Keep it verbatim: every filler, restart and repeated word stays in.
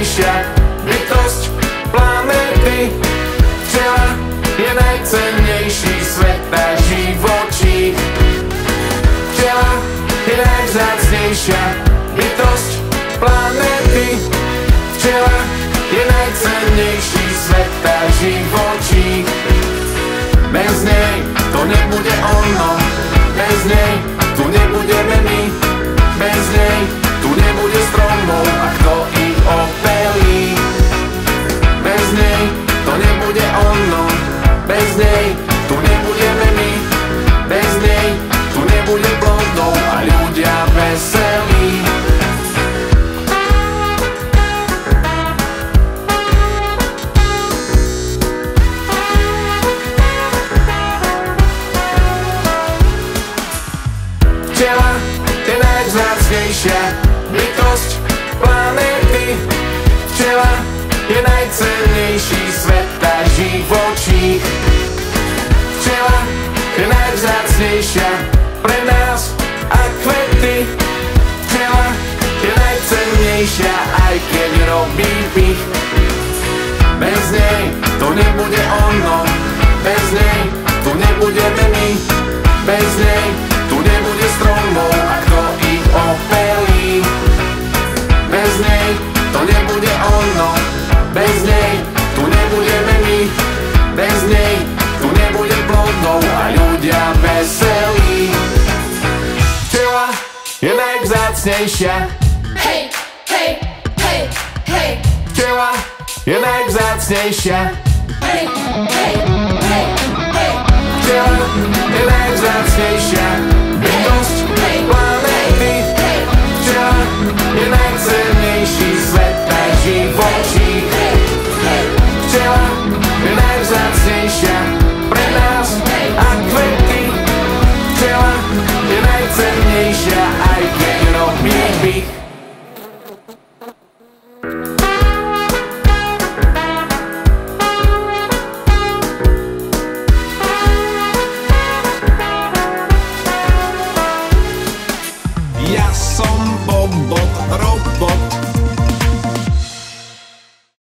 najvzácnejšia bytosť planéty. Včela je najcennejší sveta živočích. Včela je najvzácnejšia bytosť planéty. Včela je najcennejší sveta živočích. Bez nej to nebude ono, bez nej tu nebudeme my, bez nej tu nebude stromov a kto ich opelí. Bez nej to nebude ono, bez nej tu nebudeme my, bez nej tu nebude plodov a ľudia veselí. Včela je najvzácnejšia bytosť planéty. Včela je najcennejší sveta živočích. Včela je najvzácnejšia pre nás a kvety. Včela je najcennejšia, aj keď robí pich. Bez nej to nebude ono, bez nej tu nebudeme my, bez nej tu nebude stromov a kto ich opelí. Bez nej to nebude ono, bez nej tu nebudeme my, bez nej tu nebude plodov a ľudia veselí. Včela je najvzácnejšia. Hej, hej, hej, hej. Včela je najvzácnejšia. Hej, hej, hej, hej. Včela je najvzácnejšia.